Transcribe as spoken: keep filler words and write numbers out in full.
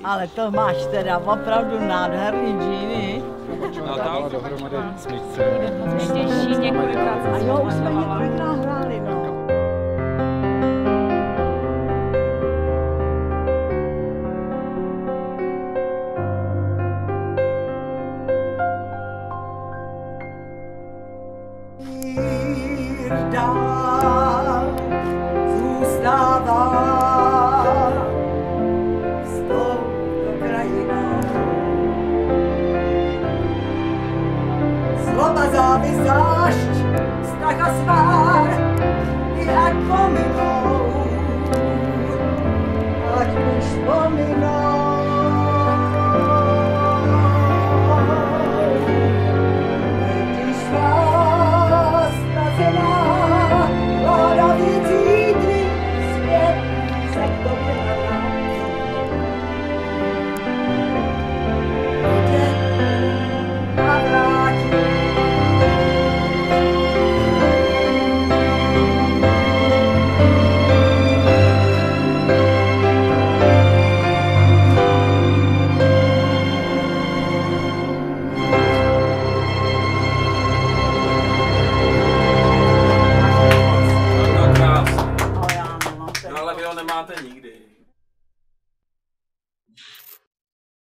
Ale to máš teda opravdu nádherný džíny. No dál dohromady smyčce. Ještě několikrát. A jo, už jsme několikrát hráli, no. Dál zůstává s touto krajinou. Zloba, závis, zášť, strach a svár, jak pominou.